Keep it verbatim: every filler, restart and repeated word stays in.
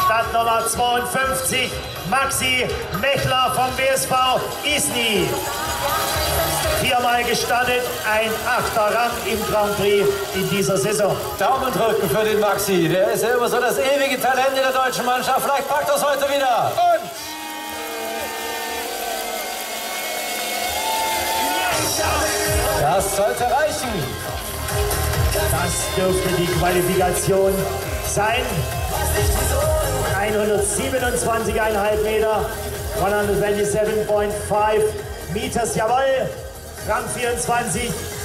Startnummer zweiundfünfzig, Maxi Mechler vom B S V Isny. Viermal gestartet, ein achter Rang im Grand Prix in dieser Saison. Daumen drücken für den Maxi, der ist ja immer so das ewige Talent in der deutschen Mannschaft. Vielleicht packt das heute wieder. Und das sollte reichen. Das dürfte die Qualifikation sein. hundertsiebenundzwanzig Komma fünf Meter, hundertsiebenundzwanzig Komma fünf Meters, jawohl. Rang vierundzwanzig.